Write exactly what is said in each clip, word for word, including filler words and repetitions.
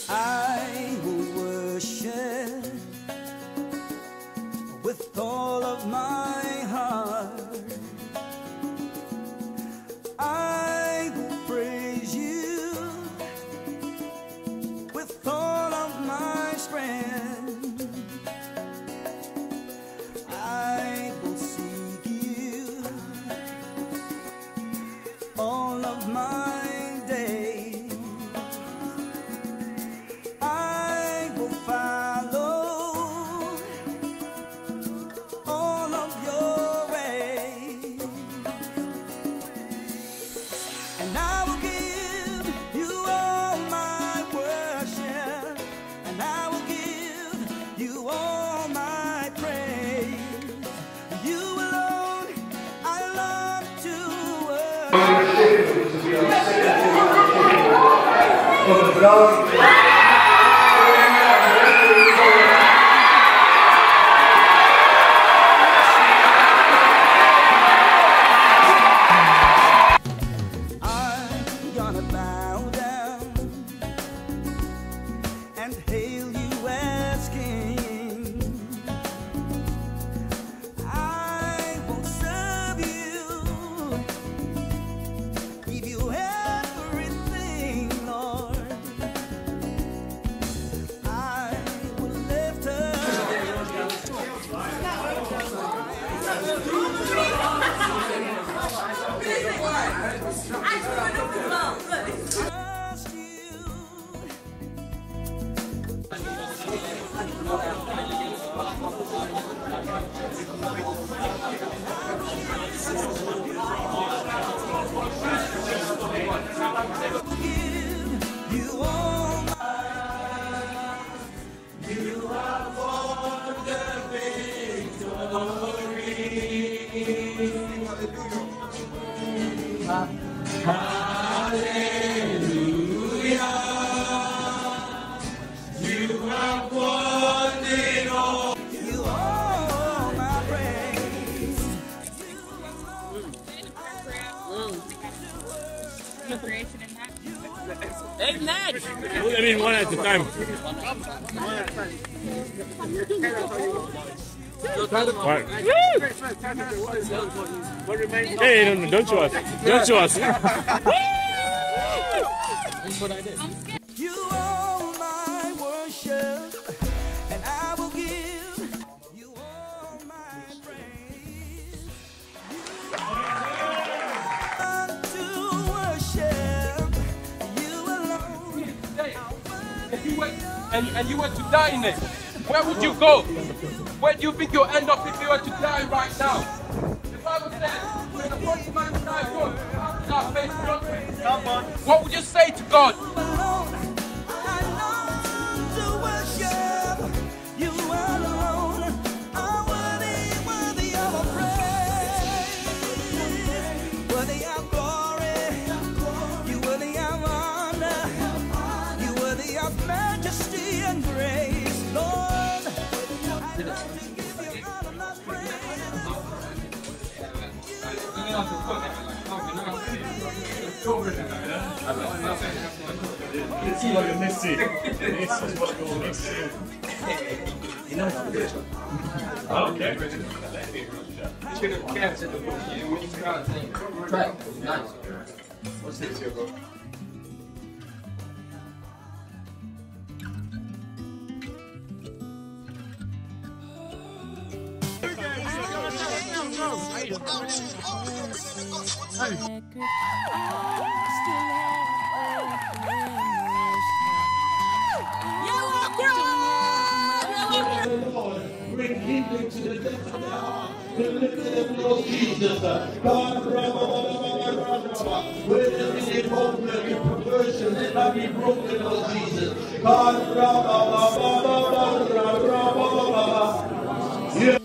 I will worship with all of my heart. I will praise you with all of my strength. I will seek you all of my days. I will follow all of your ways, and I will give you all my worship, and I will give you all my praise. You alone I love to worship. And hail you as King. I will serve you, give you everything, Lord. I will lift up. You all my, you have won the victory. Hallelujah. You have won it all. You are my praise. Amen. I mean, one at a time. Right. Hey, no, no, don't show us. Don't show us. That's what I did. You are my worship, and I will give you all my praise. You to worship you alone. If you were, and, and you were to die in it, where would you go? Where do you think you'll end up if you were to die right now? The Bible says, when the first man died, our faith not faith. What would you say to God? You alone, I long to worship you alone. Are worthy, worthy of a praise, worthy of glory, you worthy of honor, you worthy of majesty and grace, Lord. I love to give you all of my praise. It's like a Messi. This is what you're missing. You know what it is? Okay. You should have captured the book. You when you got it, track. Nice. What's this here, bro? Bring healing to the depth of their heart. Deliver them, Lord Jesus. God, where there is a problem, in perversion, let that be broken, Lord Jesus. God, yeah.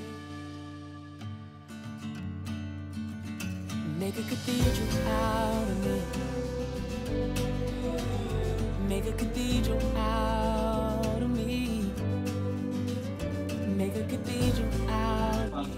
Make a cathedral out of me. Make a cathedral out of me. Make a cathedral out of me.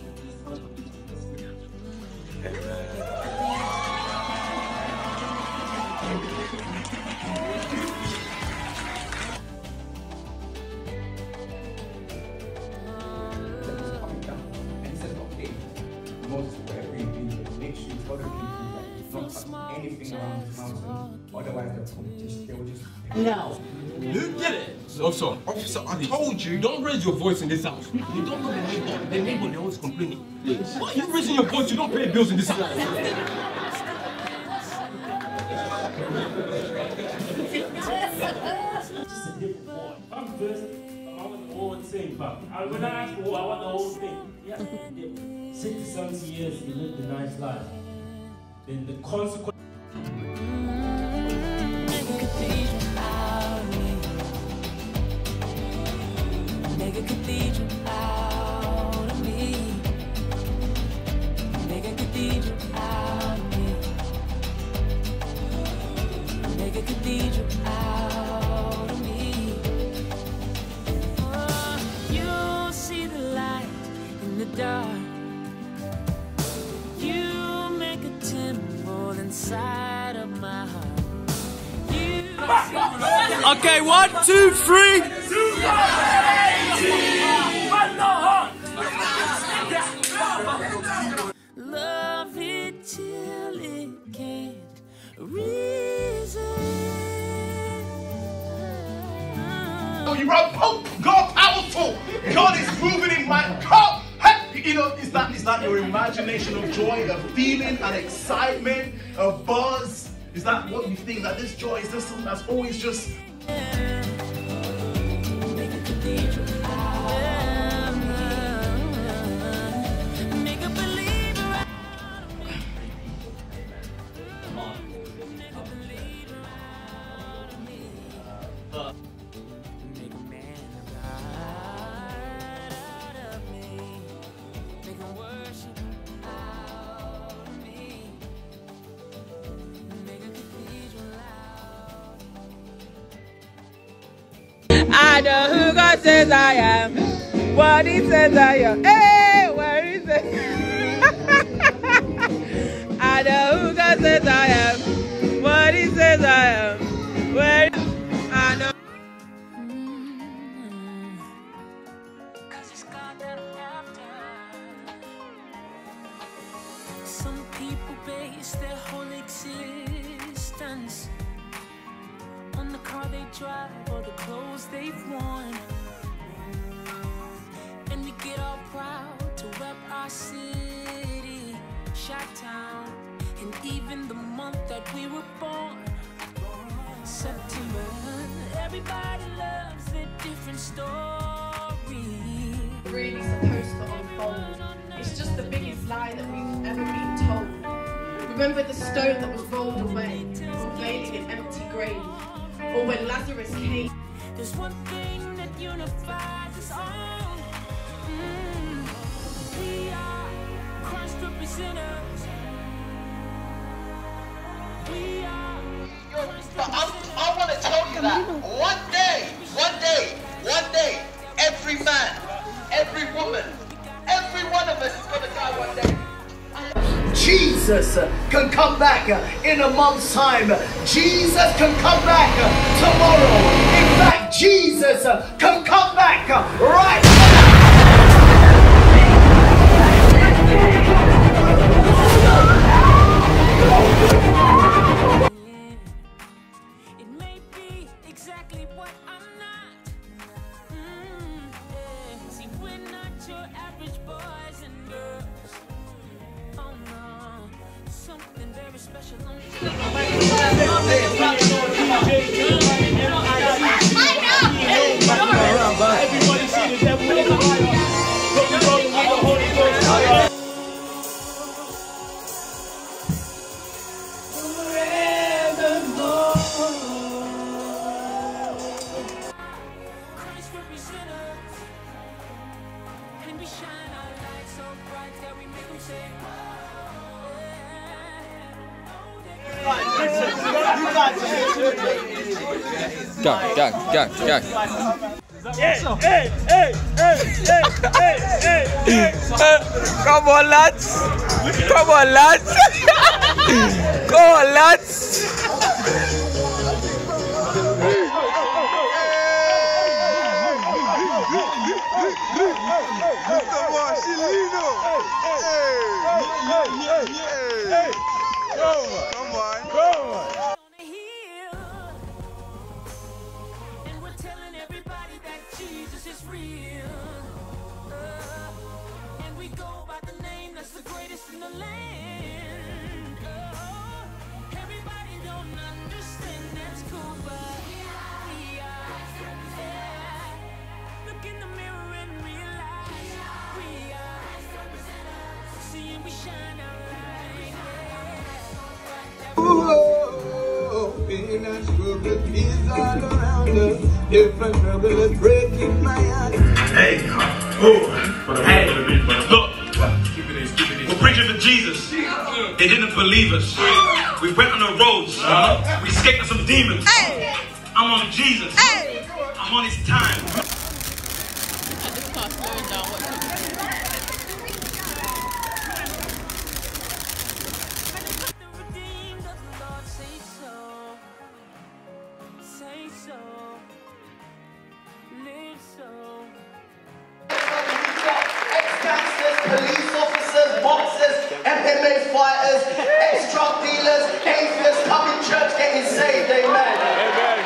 competition. They were just No. Who did it? Officer, officer, I told you, don't raise your voice in this house. You don't know the neighbor. The neighbor, they're always complaining. Why are you raising your voice? You don't pay bills in this house. just a different boy. I'm first. I want the whole thing, but I, when I ask for what, I want the whole thing. Yeah, sixty, seventy years, you lived a nice life. Then the consequence. Make a cathedral out of me. Make a cathedral out of me. Make a cathedral out of me. Oh, you'll see the light in the dark. You make a temple inside of my heart. Okay, one, two, three. Love it till it can't resist. Oh, you wrote, oh, God powerful. God is moving in my God. You know, is that is that your imagination of joy, a feeling, an excitement, a buzz? Is that what you think? That this joy is just something that's always just. I know who God says I am, what He says I am. Hey, where is it? I know who God says I am, what He says I am. Where I know. Some people base their whole existence on the car they drive or the clothes they've worn, and we get all proud to rep our city, Chi-Town, and even the month that we were born, September. Everybody loves a different story. Really supposed to unfold. It's just the biggest lie that we've ever been told. Remember the stone that was rolled away, unveiling an empty grave. Or when Lazarus came. There's one thing that unifies us all. Mm. We are Christ representatives. We are Christ But I, I want to tell you that one day, one day, one day, every man, every woman, every one of us is going to die one day. Jesus can come back in a month's time. Jesus can come back tomorrow. In fact, Jesus can come back right now. It may be exactly what I'm not. Mm, yeah. See, we're not your average boys and girls. Oh no, something very special on Everybody see the devil in the fire. Rolling, rolling with the Holy Ghost fire. Christ representatives, and we shine our light so bright that we make them say, Go, go, go, go. Hey, hey, hey, hey, hey, hey, hey, hey. Come on, lads. Come on, lads. Go on, lads. Come on, Chilino. Hey, hey, hey, hey. Come on, come on. heal. real. Uh, and we go by the name that's the greatest in the land. Oh, everybody don't understand, that's cool, but we are. Yeah. Look in the mirror and realize we are. See, and we shine our light. Yeah. Whoa, pain and struggle is all around us. Different struggle is breaking my heart. Hey, oh, hey, look, we're preaching for Jesus. They didn't believe us. We went on the roads. We escaped some demons. I'm on Jesus. I'm on his time. I just can't slow it down. What Say so, live so. Ex-gangsters, police officers, boxers, M M A fighters, ex-drug dealers, atheists come in church getting saved, amen. Amen.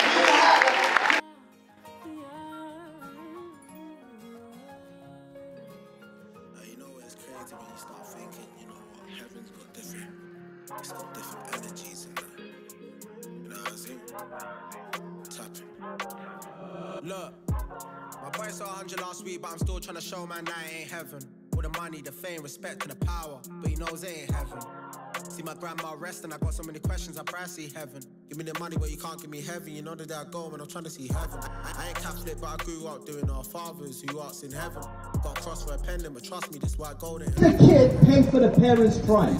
You know it's crazy when you start thinking, you know what, heaven's got different, it's got different energies in there. You know what I'm saying? Tapping. Look, my boy saw one hundred last week, but I'm still trying to show man that it ain't heaven. All the money, the fame, respect, and the power, but he knows it ain't heaven. See my grandma resting, I got so many questions, I pray I see heaven. Give me the money, but you can't give me heaven. You know that I go when I'm trying to see heaven. I ain't Catholic, but I grew up doing our fathers who arts in heaven. Got a cross for a pendant, but trust me, this is why I go there. The kid paid for the parents' crime.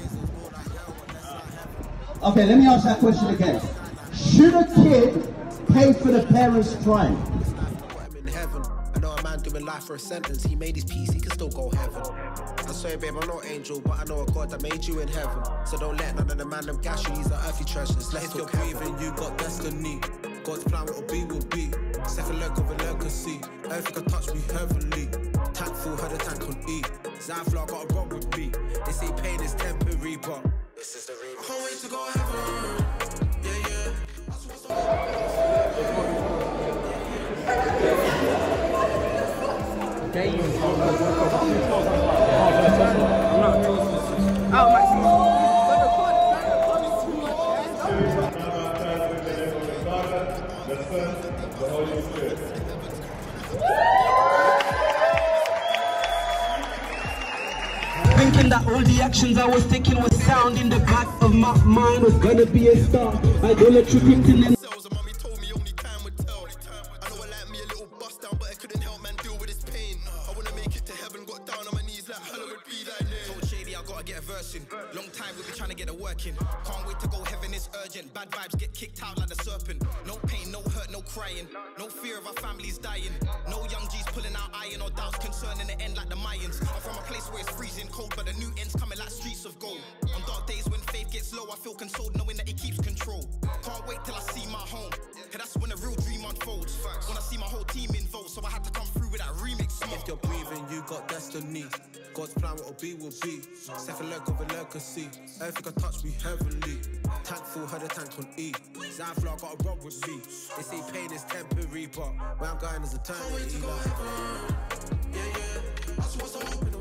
Okay, let me ask that question again. Should a kid pay for the parents' crime? I'm in heaven. I know a man doing life for a sentence. He made his peace, he can still go heaven. I swear, babe, I'm not angel, but I know a God that made you in heaven. So don't let none of the man them gas you. These are earthly treasures. Let's if you're breathing, you got destiny. God's plan, what'll be, will be. Second leg of a legacy. Everything can touch me heavenly. Tank full, had a tank on E. Zanflow got a rock with me. They say pain is temporary, but this is the real. I can't wait to go heaven. Yeah, yeah. Oh, Maxine. Thinking that all the actions I was taking was sound in the back of my mind was gonna be a star. Idolatry creeping in. Long time we've been trying to get it working. Can't wait to go heaven, it's urgent. Bad vibes get kicked out like the serpent. No pain, no hurt, no crying. No fear of our families dying. No young G's pulling out iron or doubts concerning the end like the Mayans. I'm from a place where it's freezing cold, but the new end's coming like streets of gold. On dark days when faith gets low, I feel consoled knowing that he keeps control. Can't wait till I see my home. Cause that's when the real dream unfolds. When I see my whole team involved, so I had to come through with that remix smoke. If you're breathing, you got destiny. God's plan, what'll be, will be. Second leg of a legacy. Everything can touch me heavenly. Tank full, had a tank on E. Zanflow got a rock with me. They say pain is temporary, but where I'm going is eternity. Yeah, yeah. I just want to open